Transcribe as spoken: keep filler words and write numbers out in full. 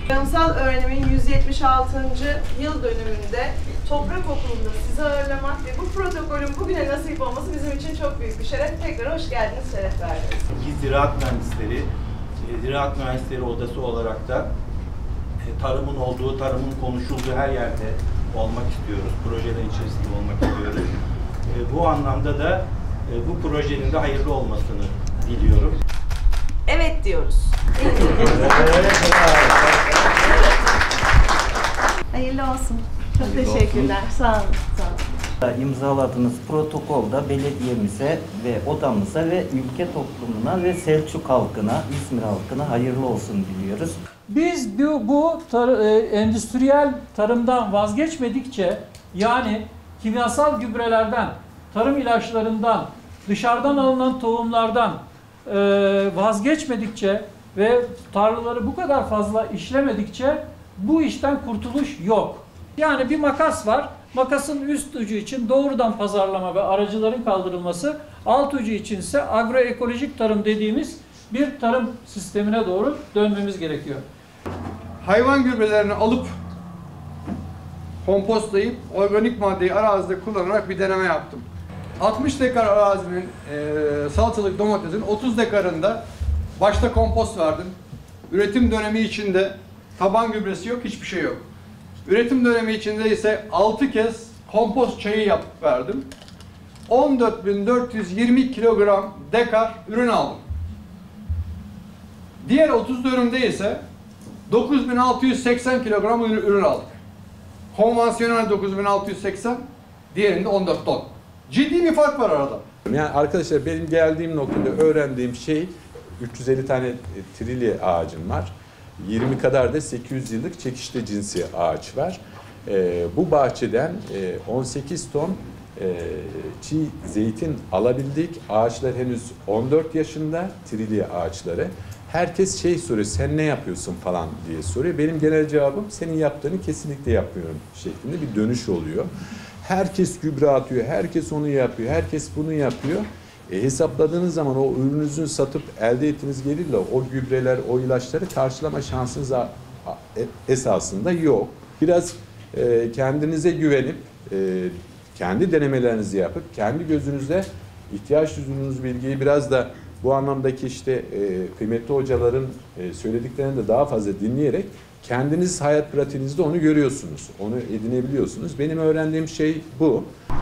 Tarımsal öğrenimin yüz yetmiş altıncı yıl dönümünde Toprak Okulu'nda sizi ağırlamak ve bu protokolün bugüne nasip olması bizim için çok büyük bir şeref. Tekrar hoş geldiniz, şeref verdiniz. İki Ziraat Mühendisleri, Ziraat Mühendisleri Odası olarak da tarımın olduğu, tarımın konuşulduğu her yerde olmak istiyoruz. Projelerin içerisinde olmak istiyoruz. Bu anlamda da bu projenin de hayırlı olmasını diliyorum. Evet diyoruz. Hayırlı olsun. Çok Hayırlı teşekkürler. Olsun. Sağ olun. Sağ olun. İmzaladığınız protokolda belediyemize ve odamıza ve ülke toplumuna ve Selçuk halkına, İzmir halkına hayırlı olsun diliyoruz. Biz bu, bu tar e, endüstriyel tarımdan vazgeçmedikçe, yani kimyasal gübrelerden, tarım ilaçlarından, dışarıdan alınan tohumlardan e, vazgeçmedikçe ve tarlaları bu kadar fazla işlemedikçe bu işten kurtuluş yok. Yani bir makas var. Makasın üst ucu için doğrudan pazarlama ve aracıların kaldırılması, alt ucu için ise agroekolojik tarım dediğimiz bir tarım sistemine doğru dönmemiz gerekiyor. Hayvan gübrelerini alıp kompostlayıp organik maddeyi arazide kullanarak bir deneme yaptım. altmış dekar arazinin e, salatalık domatesin otuz dekarında başta kompost verdim. Üretim dönemi içinde taban gübresi yok, hiçbir şey yok. Üretim dönemi içinde ise altı kez kompost çayı yapıp verdim. on dört bin dört yüz yirmi kilogram dekar ürün aldım. Diğer otuz dönümde ise dokuz bin altı yüz seksen kilogram ürün aldık. Konvansiyonel dokuz bin altı yüz seksen, diğerinde on dört ton. Ciddi bir fark var arada. Yani arkadaşlar, benim geldiğim noktada öğrendiğim şey, üç yüz elli tane trilye ağacım var. yirmi kadar da sekiz yüz yıllık çekişte cinsi ağaç var. Ee, bu bahçeden e, on sekiz ton e, çiğ zeytin alabildik. Ağaçlar henüz on dört yaşında, trilye ağaçları. Herkes şey soruyor, sen ne yapıyorsun falan diye soruyor. Benim genel cevabım, senin yaptığını kesinlikle yapmıyorum şeklinde bir dönüş oluyor. Herkes gübre atıyor, herkes onu yapıyor, herkes bunu yapıyor. E, hesapladığınız zaman o ürününüzü satıp elde ettiğiniz gelirle o gübreler, o ilaçları karşılama şansınız esasında yok. Biraz e, kendinize güvenip, e, kendi denemelerinizi yapıp, kendi gözünüzde ihtiyaç duyduğunuz bilgiyi biraz da bu anlamdaki işte e, kıymetli hocaların e, söylediklerini de daha fazla dinleyerek kendiniz hayat pratiğinizde onu görüyorsunuz, onu edinebiliyorsunuz. Benim öğrendiğim şey bu.